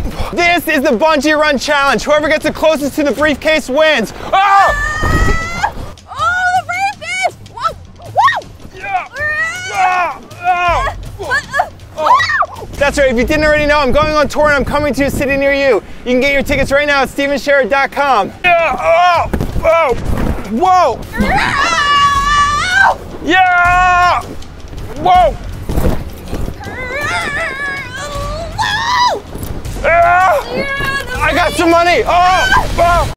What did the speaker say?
This is the bungee run challenge. Whoever gets the closest to the briefcase wins. Oh! Oh, the briefcase! Whoa! Whoa! Yeah. That's right. If you didn't already know, I'm going on tour and I'm coming to a city near you. You can get your tickets right now at stevensherrod.com. Yeah. Oh! Whoa! Yeah! Whoa! I got some money! Oh!